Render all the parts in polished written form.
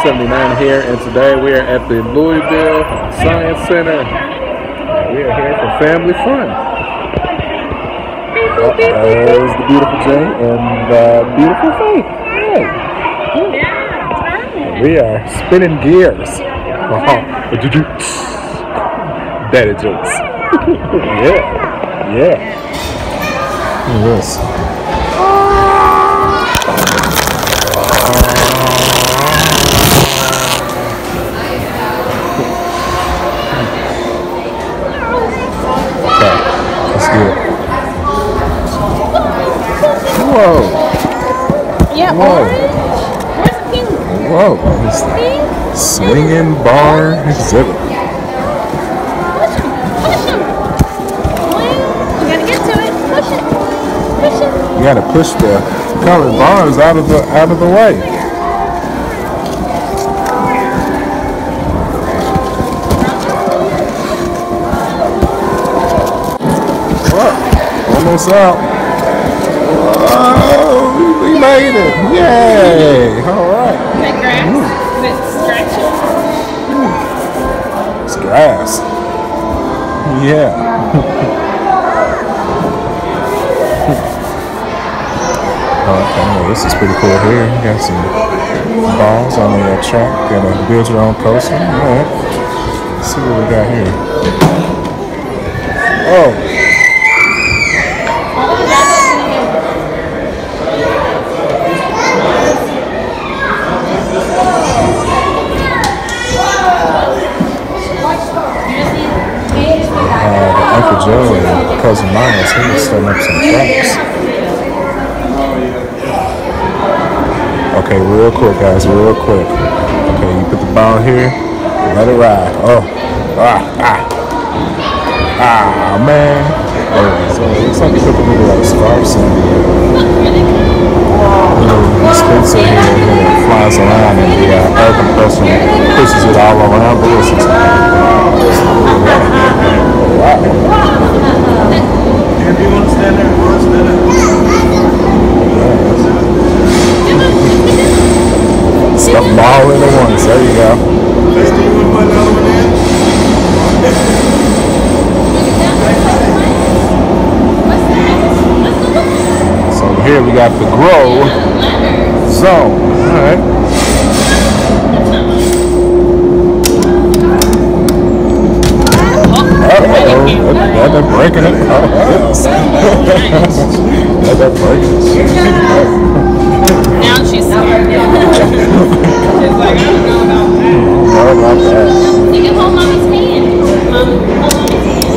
79 here, and today we are at the Louisville Science Center. We are here for family fun. There's the beautiful Jay and the beautiful Faith. Hey. We are spinning gears. Daddy jokes. Yeah. Look at this. Okay, let's do it. Whoa. Yeah, whoa. Where's the pink? Whoa. Swinging bar exhibit. Push him. You gotta get to it. Push it. Push it. You gotta push the colored bars out of the way. Almost out. Oh, we made it. Yay. All right. Is that grass? Is it scratching? It's grass. Yeah. Okay, well, this is pretty cool here. You got some balls on the track. Got to build your own coaster. All right. Let's see what we got here. Oh. Uncle Joe and Cousin Miles, he was setting up some traps. Okay, real quick, guys, real quick. Okay, you put the ball here, let it ride. Oh, man. Oh, so it looks like you put the little like scarves on. Little Spencer here, it flies around and the air compressor pushes it all around the distance. Wow. If you want to stand there, stand up. Stuff them all in at once. There you go. So here we got the grow zone. All right. They're breaking it. Oh, goodness. They're breaking it. Now she's scared. She's like, I don't know about that. You can hold mommy's hand. Mom, hold mommy's hand.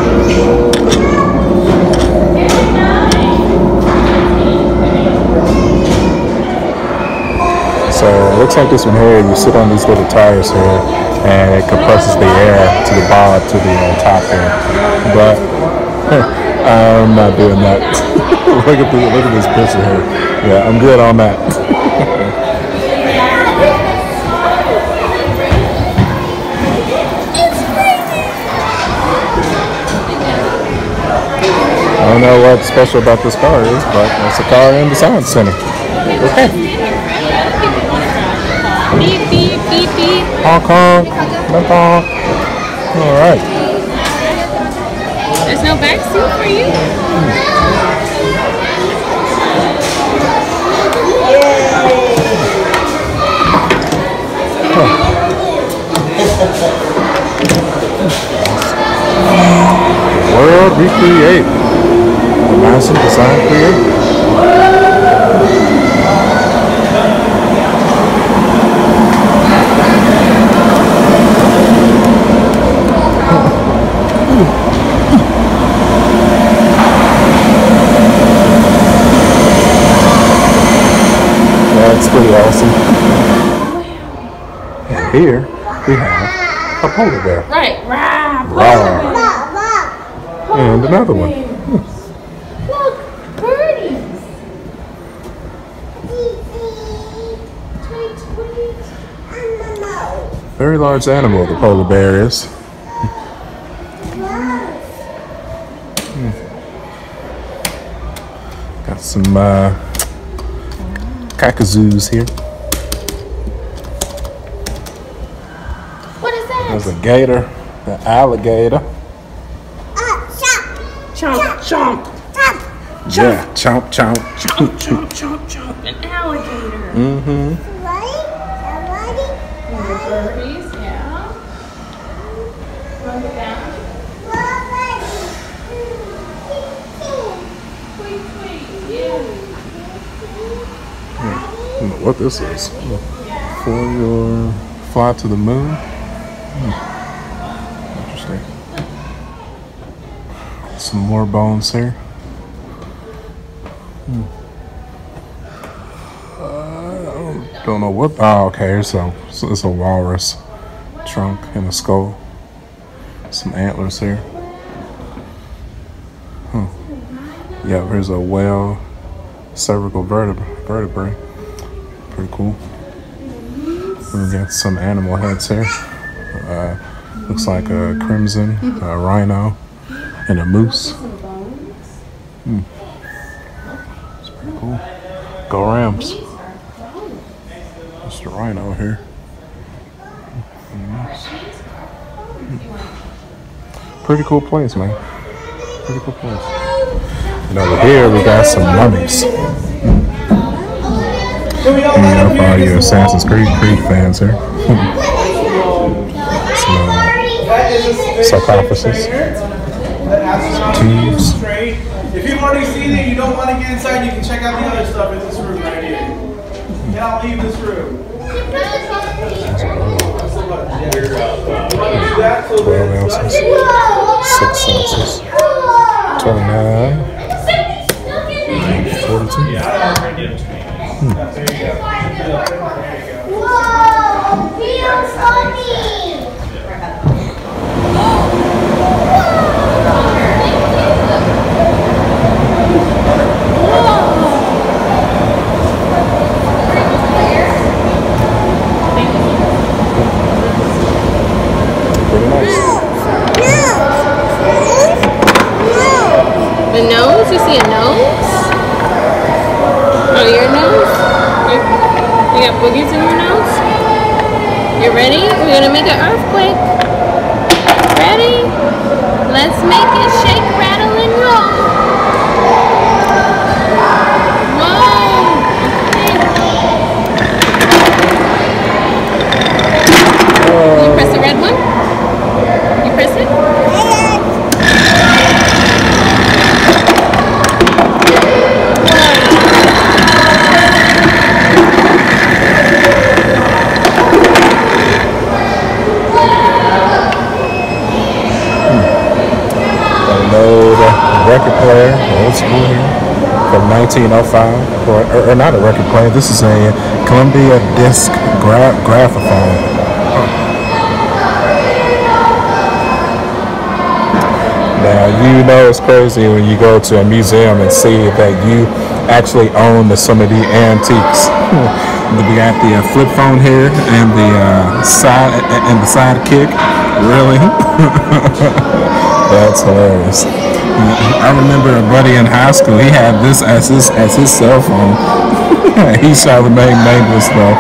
So it looks like this one here, you sit on these little tires here, and it compresses the air to the bar to the top there. But I'm not doing that. look at this picture here. Yeah, I'm good on that. I don't know what's special about this car is, but it's a car in the Science Center. Okay. Beep, beep, beep, beep. Honk, honk. Honk, honk. All right. There's no back seat for you? World recreate. Imagine design create. That's pretty awesome. And here we have a polar bear. Right, Rawr. And another one. Look, birdies. Very large animal, the polar bear is. Got some kakazoos here. There's a gator, an alligator. Chomp, chomp. Yeah, chomp, chomp. Chomp, chomp, chomp, chomp. An alligator. Mm-hmm. And the birdies, yeah. Run it down. Sweet, sweet, yeah. I don't know what this is. For your fly to the moon. Interesting. Some more bones here. I don't know what. Oh, okay. So it's a walrus trunk and a skull. Some antlers here. Huh. Yeah, here's a whale cervical vertebrae. Pretty cool. We got some animal heads here. Looks like a crimson, a rhino, and a moose. It's pretty cool. Go Rams. That's the rhino here. Pretty cool place, man. Pretty cool place. And over here we got some mummies. And up all your Assassin's Creed fans here. Some sarcophagus. Tombs. If you've already seen it, you don't want to get inside, you can check out the other stuff in this room right here. And I'll leave this room. 12 ounces. 6 ounces. 29. 42. Whoa! Feels funny! Pretty nice. The nose? You see a nose? Oh, your nose? You got boogies in your nose? You ready? We're gonna make an earthquake. Ready? Let's make it shake, rattle, and roll. Whoa! Okay. You press the red one? You press it? Record player, old school here, from 1905, or not a record player. This is a Columbia disc graphophone. Now you know it's crazy when you go to a museum and see that you actually own some of the antiques. We got the flip phone here and the side kick. Really? That's hilarious. I remember a buddy in high school. He had this as his cell phone. He shall remain nameless though.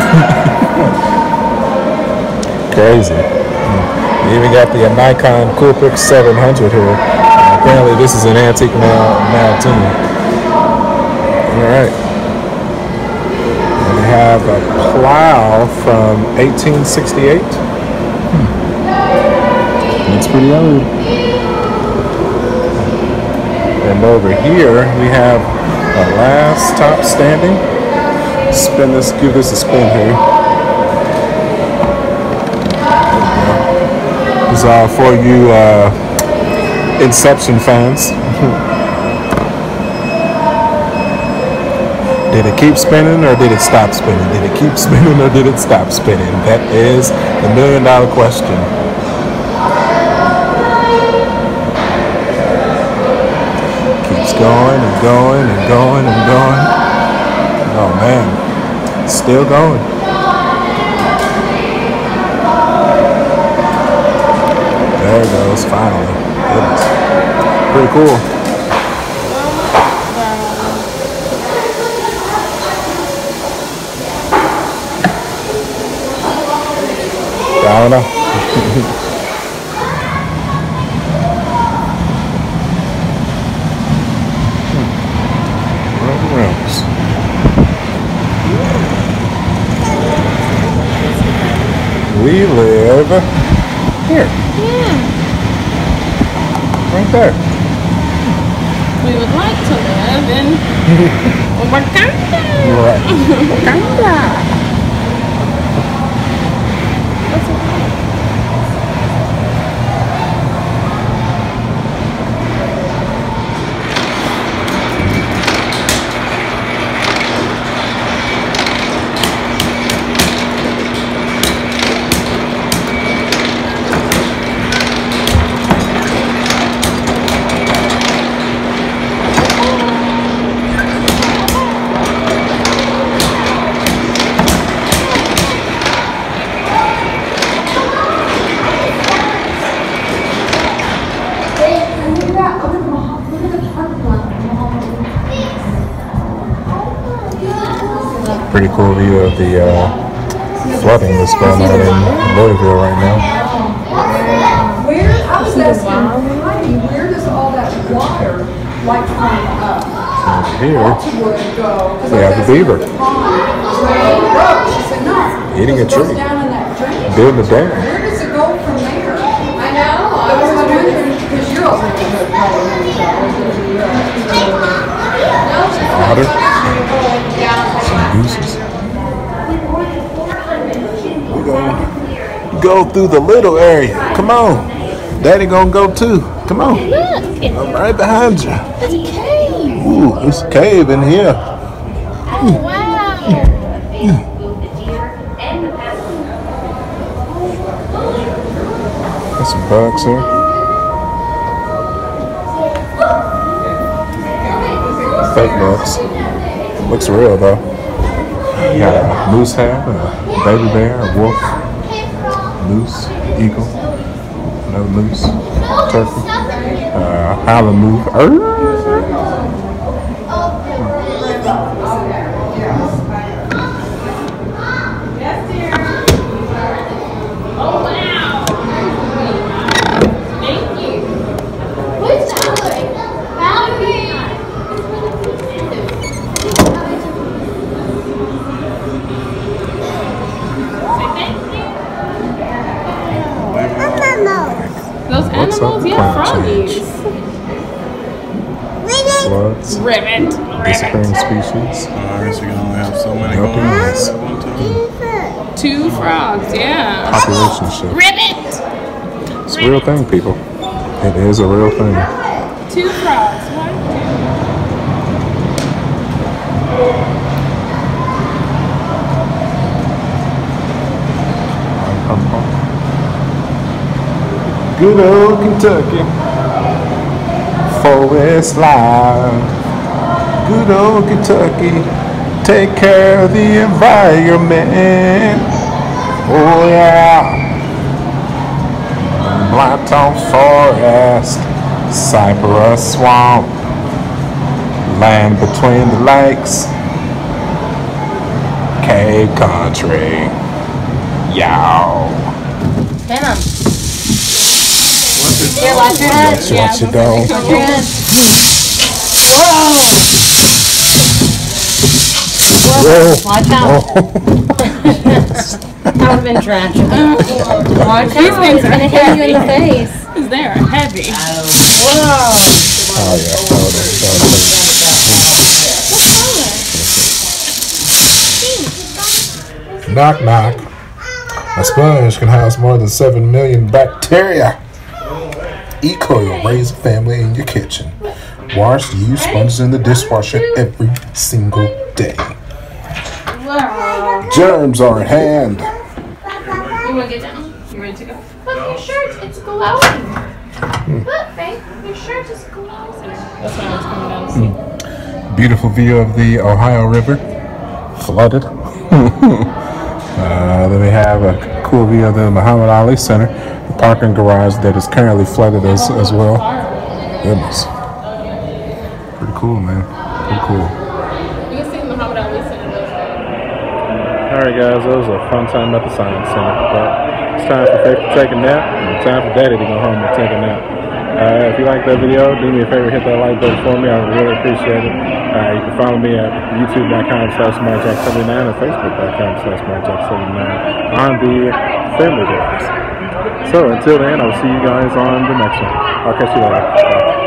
Crazy. You even got the Nikon Coolpix 700 here. Apparently, this is an antique now too. All right. And we have a plow from 1868. Looks pretty old. And over here we have a last top standing. Spin this, give this a spin here. This is all for you Inception fans. Did it keep spinning or did it stop spinning? Did it keep spinning or did it stop spinning? That is the $1 million question. Going and going and going and going. Oh man, it's still going. There it goes, finally. Goodness. Pretty cool. I don't know. Rooms. We live here. Yeah. Right there. We would like to live in Wakanda. Right. Wakanda. Pretty cool view of the flooding that's going on in Louisville right now. Where, I was asking Heidi, where does all that water like from Here, Wood go? we have the beaver She said, no. eating a It goes tree, down in that drain. building a dam. Where does it go from there? I know. I was wondering, because you're all neighborhood probably. Otter, some gooses. We're gonna go through the little area. Come on. Daddy gonna go too. Come on. Look, I'm right behind you. it's a cave. Ooh, it's a cave in here. Oh, wow. There's some bugs here. Fake bugs. Looks real though. You got a moose head, a baby bear, a wolf, moose, eagle, another moose, turkey, howling moose. Those What's up animals, with yeah, climate froggies. change? Floods, Ribbit. disappearing species, I guess you can only have so many melting going on ice, at one time. 2 frogs, yeah. population shift. Ribbit. It's a real thing, people. It is a real thing. 2 frogs. Good old Kentucky, Forest Live. Good old Kentucky, take care of the environment. Oh yeah. Blackton Forest, Cypress Swamp, land between the lakes, Cave Country. Yow. Venom. Here, watch your head. Watch your dog. Watch your head. Whoa. Watch out. That would have been tragic. Watch out. He's going to hit you in the face. Because they are heavy. Whoa. Oh yeah. Knock knock. A sponge can house more than 7 million bacteria. E. coli will raise a family in your kitchen. Wash the used sponges in the dishwasher every single day. Germs are at hand. You want to get down? You ready to go? Look, your shirt, it's glowing. Look, babe, your shirt is glowing. That's when I was coming down to see. Beautiful view of the Ohio River, flooded. Then we have a cool view of the Muhammad Ali Center, the parking garage that is currently flooded as well. Goodness. Pretty cool, man. Pretty cool. You can see the Muhammad Ali Center. Alright guys, that was a fun time at the Science Center, but it's time for Faith to take a nap, and time for Daddy to go home and take a nap. If you like that video, do me a favor, hit that like button for me. I would really appreciate it. You can follow me at youtube.com/MarkJack79 and Facebook.com/MarkJack79 on the family videos. So until then, I'll see you guys on the next one. I'll catch you later. Bye.